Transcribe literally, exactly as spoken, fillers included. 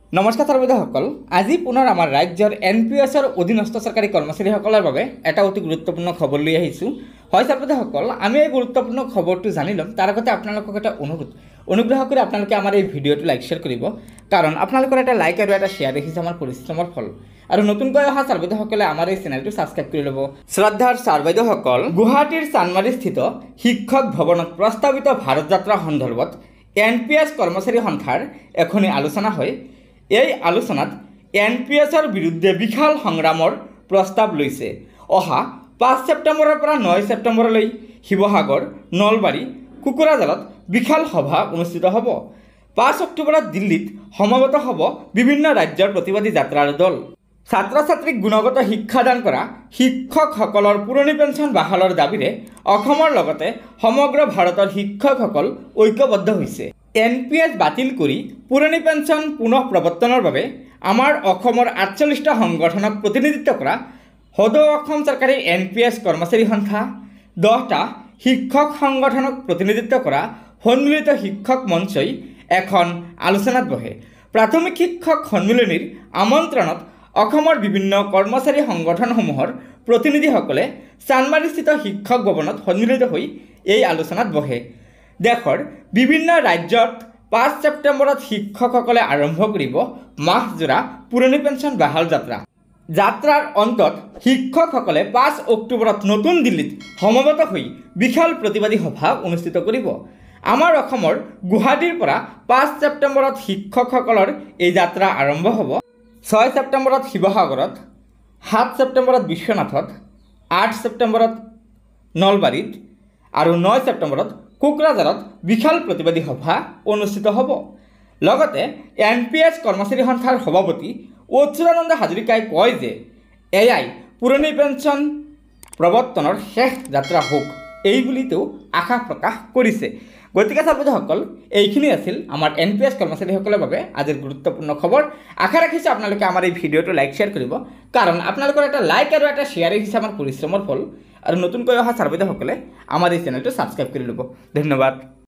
নমস্কাৰ ছাৰবাইদেউসকল, আজি পুনৰ আমাৰ ৰাজ্যৰ এন পি এছৰ অধীনস্থ চৰকাৰী কৰ্মচাৰীসকলৰ বাবে এটা অতি গুৰুত্বপূৰ্ণ খবৰ লৈ আহিছোঁ। হয় ছাৰবাইদেউসকল, আমি এই গুৰুত্বপূৰ্ণ খবৰটো জানি ল'ম। তাৰ আগতে আপোনালোকক এটা অনুৰোধ, অনুগ্ৰহ কৰি আপোনালোকে আমাৰ এই ভিডিঅ'টো লাইক শ্বেয়াৰ কৰিব, কাৰণ আপোনালোকৰ এটা লাইক আৰু এটা শ্বেয়াৰ দেখিছে আমাৰ পৰিশ্ৰমৰ ফল। আৰু নতুনকৈ অহা ছাৰবাইদেউসকলে আমাৰ এই চেনেলটো ছাবস্ক্ৰাইব কৰি ল'ব। শ্ৰদ্ধাৰ ছাৰবাইদেউসকল, গুৱাহাটীৰ চানমাৰীস্থিত শিক্ষক ভৱনত প্ৰস্তাৱিত ভাৰত যাত্ৰা সন্দৰ্ভত এন পি এছ কৰ্মচাৰী সন্থাৰ এখনি আলোচনা হয়। এই আলোচনাত এন পি এছৰ বিৰুদ্ধে বিশাল সংগ্ৰামৰ প্ৰস্তাৱ লৈছে। অহা পাঁচ ছেপ্টেম্বৰৰ পৰা নয় ছেপ্টেম্বৰলৈ শিৱসাগৰ, নলবাৰী, কোকৰাঝাৰত বিশাল সভা অনুষ্ঠিত হ'ব। পাঁচ অক্টোবৰত দিল্লীত সমবেত হ'ব বিভিন্ন ৰাজ্যৰ প্ৰতিবাদী যাত্ৰাৰ দল। ছাত্ৰ ছাত্ৰীক গুণগত শিক্ষাদান কৰা শিক্ষকসকলৰ পুৰণি পেঞ্চন বাহালৰ দাবীৰে অসমৰ লগতে সমগ্ৰ ভাৰতৰ শিক্ষকসকল ঐক্যবদ্ধ হৈছে। এন পি এছ বাতিল কৰি পুৰণি পেঞ্চন পুনঃ প্ৰৱৰ্তনৰ বাবে আমাৰ অসমৰ আঠচল্লিছটা সংগঠনক প্ৰতিনিধিত্ব কৰা সদৌ অসম চৰকাৰী এন পি এছ কৰ্মচাৰী সন্থা, দহটা শিক্ষক সংগঠনক প্ৰতিনিধিত্ব কৰা সন্মিলিত শিক্ষক মঞ্চই এখন আলোচনাত বহে। প্ৰাথমিক শিক্ষক সন্মিলনীৰ আমন্ত্ৰণত অসমৰ বিভিন্ন কৰ্মচাৰী সংগঠনসমূহৰ প্ৰতিনিধিসকলে চানমাৰীস্থিত শিক্ষক ভৱনত সন্মিলিত হৈ এই আলোচনাত বহে। দেশৰ বিভিন্ন ৰাজ্যত পাঁচ ছেপ্টেম্বৰত শিক্ষকসকলে আৰম্ভ কৰিব মাহজোৰা পুৰণি পেঞ্চন বাহাল যাত্ৰা। যাত্ৰাৰ অন্তত শিক্ষকসকলে পাঁচ অক্টোবৰত নতুন দিল্লীত সমবেত হৈ বিশাল প্ৰতিবাদী সভা অনুষ্ঠিত কৰিব। আমাৰ অসমৰ গুৱাহাটীৰ পৰা পাঁচ ছেপ্টেম্বৰত শিক্ষকসকলৰ এই যাত্ৰা আৰম্ভ হ'ব। ছয় ছেপ্টেম্বৰত শিৱসাগৰত, সাত ছেপ্টেম্বৰত বিশ্বনাথত, আঠ ছেপ্টেম্বৰত নলবাৰীত আৰু নয় ছেপ্টেম্বৰত কোকৰাঝাৰত বিশাল প্ৰতিবাদী সভা অনুষ্ঠিত হ'ব। লগতে এন পি এছ কৰ্মচাৰী সন্থাৰ সভাপতি অচ্যুতানন্দ হাজৰিকাই কয় যে এয়াই পুৰণি পেঞ্চন প্ৰৱৰ্তনৰ শেষ যাত্ৰা হওক, এই বুলি তেওঁ আশা প্ৰকাশ কৰিছে। গতিকে ছাৰবাইদেউসকল, এইখিনি আছিল আমাৰ এন পি এছ কৰ্মচাৰীসকলৰ বাবে আজিৰ গুৰুত্বপূৰ্ণ খবৰ। আশা ৰাখিছোঁ আপোনালোকে আমাৰ এই ভিডিঅ'টো লাইক শ্বেয়াৰ কৰিব, কাৰণ আপোনালোকৰ এটা লাইক আৰু এটা শ্বেয়াৰ হৈছে আমাৰ পৰিশ্ৰমৰ ফল। আৰু নতুনকৈ অহা ছাৰবাইদেউসকলে আমাৰ এই চেনেলটো ছাবস্ক্ৰাইব কৰি ল'ব। ধন্যবাদ।